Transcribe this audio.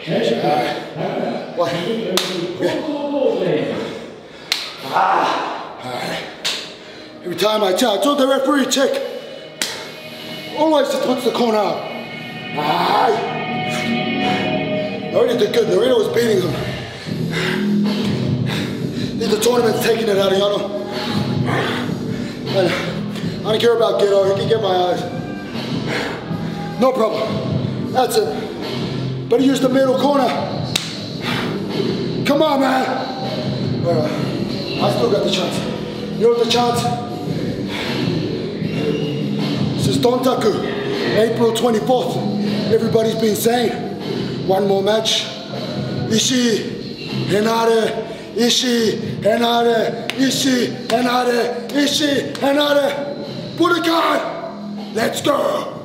What? Okay. Alright. Every time I told the referee, check. Always just puts the corner out. Narita did good. Narita was beating him. I think the tournament's taking it out of Yano. I don't care about Gedo. He can get my eyes. No problem. That's it. Better use the middle corner. Come on, man. I still got the chance. You know the chance? This is Dontaku, April 24th. Everybody's been saying, one more match. Ishii, Henare, Ishii, Henare, Ishii, Henare, Ishii, Henare. Budokan, let's go.